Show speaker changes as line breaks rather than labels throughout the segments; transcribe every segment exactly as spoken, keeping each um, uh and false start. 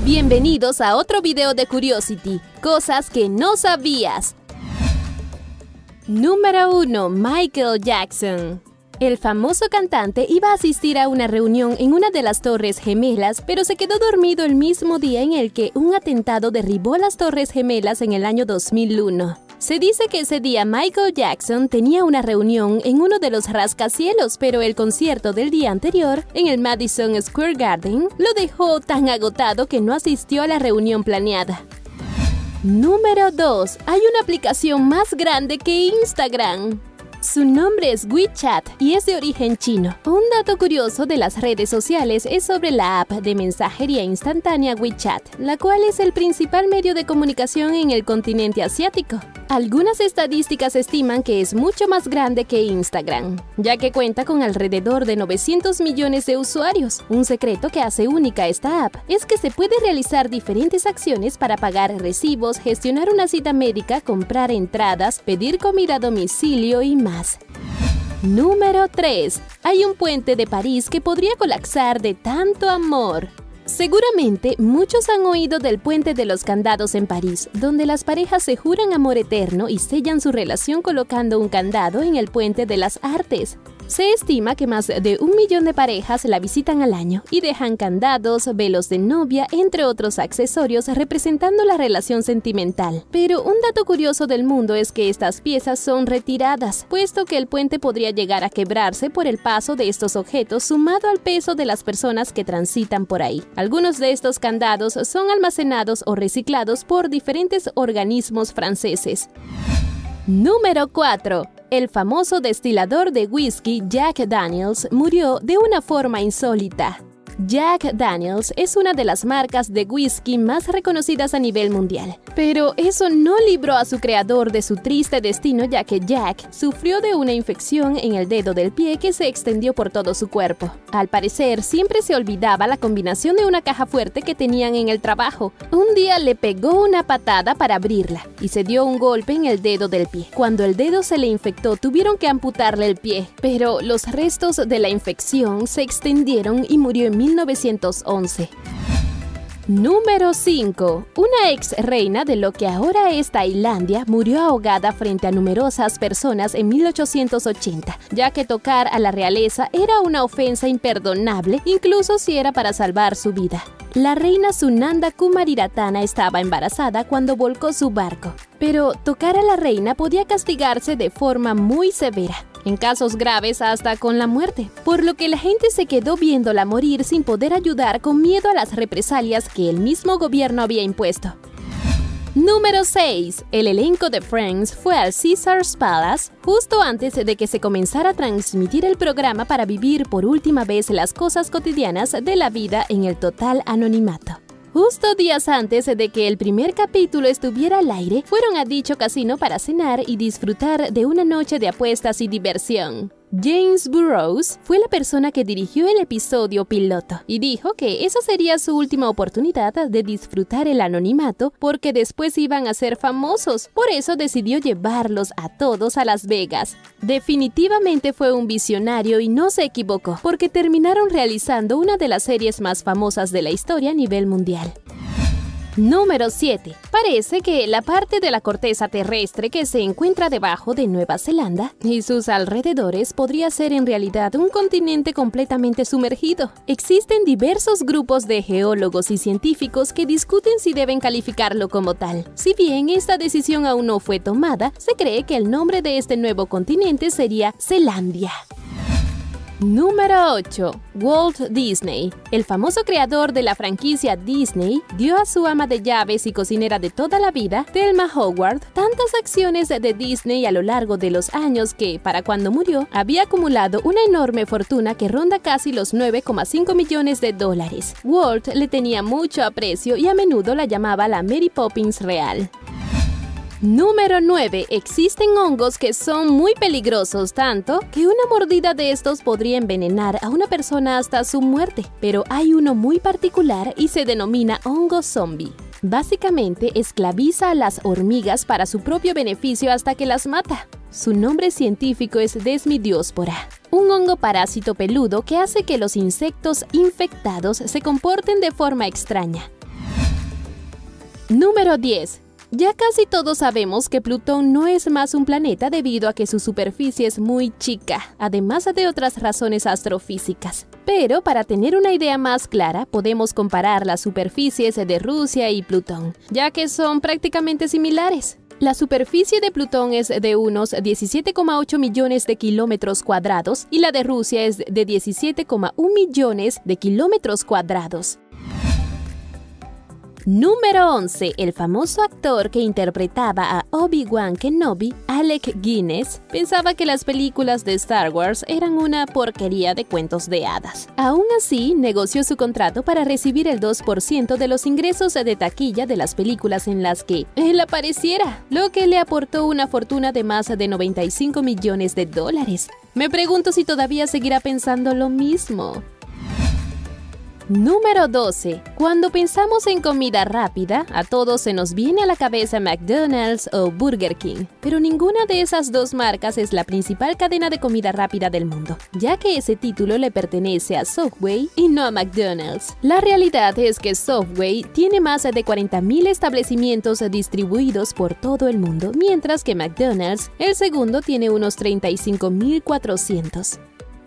Bienvenidos a otro video de Curiosity, cosas que no sabías. Número uno. Michael Jackson. El famoso cantante iba a asistir a una reunión en una de las Torres Gemelas, pero se quedó dormido el mismo día en el que un atentado derribó las Torres Gemelas en el año dos mil uno. Se dice que ese día Michael Jackson tenía una reunión en uno de los rascacielos, pero el concierto del día anterior, en el Madison Square Garden, lo dejó tan agotado que no asistió a la reunión planeada. Número dos. Hay una aplicación más grande que Instagram. Su nombre es WeChat y es de origen chino. Un dato curioso de las redes sociales es sobre la app de mensajería instantánea WeChat, la cual es el principal medio de comunicación en el continente asiático. Algunas estadísticas estiman que es mucho más grande que Instagram, ya que cuenta con alrededor de novecientos millones de usuarios. Un secreto que hace única esta app es que se puede realizar diferentes acciones para pagar recibos, gestionar una cita médica, comprar entradas, pedir comida a domicilio y más. Número tres. Hay un puente de París que podría colapsar de tanto amor. Seguramente muchos han oído del Puente de los Candados en París, donde las parejas se juran amor eterno y sellan su relación colocando un candado en el Puente de las Artes. Se estima que más de un millón de parejas la visitan al año y dejan candados, velos de novia, entre otros accesorios representando la relación sentimental. Pero un dato curioso del mundo es que estas piezas son retiradas, puesto que el puente podría llegar a quebrarse por el paso de estos objetos sumado al peso de las personas que transitan por ahí. Algunos de estos candados son almacenados o reciclados por diferentes organismos franceses. Número cuatro. El famoso destilador de whisky Jack Daniels murió de una forma insólita. Jack Daniels es una de las marcas de whisky más reconocidas a nivel mundial, pero eso no libró a su creador de su triste destino, ya que Jack sufrió de una infección en el dedo del pie que se extendió por todo su cuerpo. Al parecer, siempre se olvidaba la combinación de una caja fuerte que tenían en el trabajo. Un día le pegó una patada para abrirla y se dio un golpe en el dedo del pie. Cuando el dedo se le infectó, tuvieron que amputarle el pie, pero los restos de la infección se extendieron y murió en mil novecientos once. Número cinco. Una ex reina de lo que ahora es Tailandia murió ahogada frente a numerosas personas en mil ochocientos ochenta, ya que tocar a la realeza era una ofensa imperdonable, incluso si era para salvar su vida. La reina Sunanda Kumariratana estaba embarazada cuando volcó su barco, pero tocar a la reina podía castigarse de forma muy severa, en casos graves hasta con la muerte, por lo que la gente se quedó viéndola morir sin poder ayudar con miedo a las represalias que el mismo gobierno había impuesto. Número seis. El elenco de Friends fue al Caesars Palace justo antes de que se comenzara a transmitir el programa para vivir por última vez las cosas cotidianas de la vida en el total anonimato. Justo días antes de que el primer capítulo estuviera al aire, fueron a dicho casino para cenar y disfrutar de una noche de apuestas y diversión. James Burrows fue la persona que dirigió el episodio piloto y dijo que esa sería su última oportunidad de disfrutar el anonimato porque después iban a ser famosos, por eso decidió llevarlos a todos a Las Vegas. Definitivamente fue un visionario y no se equivocó, porque terminaron realizando una de las series más famosas de la historia a nivel mundial. Número siete. Parece que la parte de la corteza terrestre que se encuentra debajo de Nueva Zelanda y sus alrededores podría ser en realidad un continente completamente sumergido. Existen diversos grupos de geólogos y científicos que discuten si deben calificarlo como tal. Si bien esta decisión aún no fue tomada, se cree que el nombre de este nuevo continente sería Zelandia. Número ocho. Walt Disney. El famoso creador de la franquicia Disney dio a su ama de llaves y cocinera de toda la vida, Thelma Howard, tantas acciones de Disney a lo largo de los años que, para cuando murió, había acumulado una enorme fortuna que ronda casi los nueve coma cinco millones de dólares. Walt le tenía mucho aprecio y a menudo la llamaba la Mary Poppins real. Número nueve. Existen hongos que son muy peligrosos, tanto que una mordida de estos podría envenenar a una persona hasta su muerte, pero hay uno muy particular y se denomina hongo zombie. Básicamente esclaviza a las hormigas para su propio beneficio hasta que las mata. Su nombre científico es Desmidiospora, un hongo parásito peludo que hace que los insectos infectados se comporten de forma extraña. Número diez. Ya casi todos sabemos que Plutón no es más un planeta debido a que su superficie es muy chica, además de otras razones astrofísicas. Pero para tener una idea más clara, podemos comparar las superficies de Rusia y Plutón, ya que son prácticamente similares. La superficie de Plutón es de unos diecisiete coma ocho millones de kilómetros cuadrados y la de Rusia es de diecisiete coma uno millones de kilómetros cuadrados. Número once. El famoso actor que interpretaba a Obi-Wan Kenobi, Alec Guinness, pensaba que las películas de Star Wars eran una porquería de cuentos de hadas. Aún así, negoció su contrato para recibir el dos por ciento de los ingresos de taquilla de las películas en las que él apareciera, lo que le aportó una fortuna de más de noventa y cinco millones de dólares. Me pregunto si todavía seguirá pensando lo mismo. Número doce. Cuando pensamos en comida rápida, a todos se nos viene a la cabeza McDonald's o Burger King, pero ninguna de esas dos marcas es la principal cadena de comida rápida del mundo, ya que ese título le pertenece a Subway y no a McDonald's. La realidad es que Subway tiene más de cuarenta mil establecimientos distribuidos por todo el mundo, mientras que McDonald's, el segundo, tiene unos treinta y cinco mil cuatrocientos.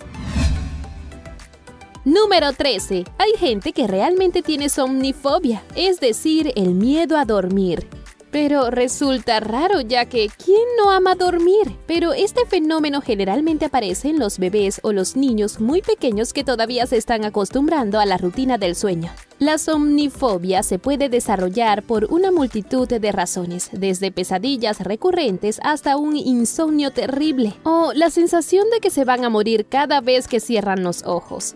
Número trece. Hay gente que realmente tiene somnifobia, es decir, el miedo a dormir. Pero resulta raro, ya que ¿quién no ama dormir? Pero este fenómeno generalmente aparece en los bebés o los niños muy pequeños que todavía se están acostumbrando a la rutina del sueño. La somnifobia se puede desarrollar por una multitud de razones, desde pesadillas recurrentes hasta un insomnio terrible, o la sensación de que se van a morir cada vez que cierran los ojos.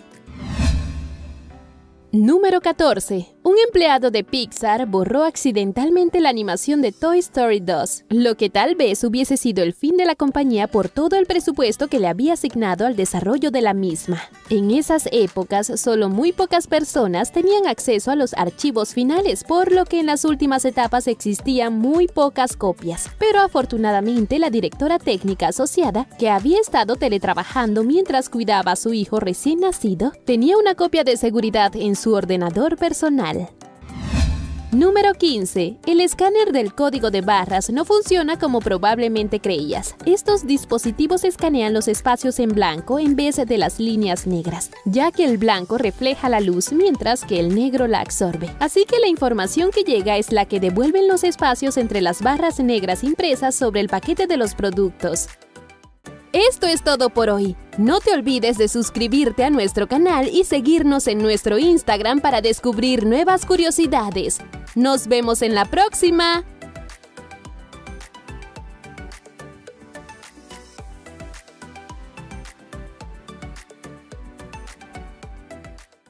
Número catorce. Un empleado de Pixar borró accidentalmente la animación de Toy Story dos, lo que tal vez hubiese sido el fin de la compañía por todo el presupuesto que le había asignado al desarrollo de la misma. En esas épocas, solo muy pocas personas tenían acceso a los archivos finales, por lo que en las últimas etapas existían muy pocas copias. Pero afortunadamente, la directora técnica asociada, que había estado teletrabajando mientras cuidaba a su hijo recién nacido, tenía una copia de seguridad en su ordenador personal. Número quince. El escáner del código de barras no funciona como probablemente creías. Estos dispositivos escanean los espacios en blanco en vez de las líneas negras, ya que el blanco refleja la luz mientras que el negro la absorbe. Así que la información que llega es la que devuelven los espacios entre las barras negras impresas sobre el paquete de los productos. Esto es todo por hoy. No te olvides de suscribirte a nuestro canal y seguirnos en nuestro Instagram para descubrir nuevas curiosidades. ¡Nos vemos en la próxima!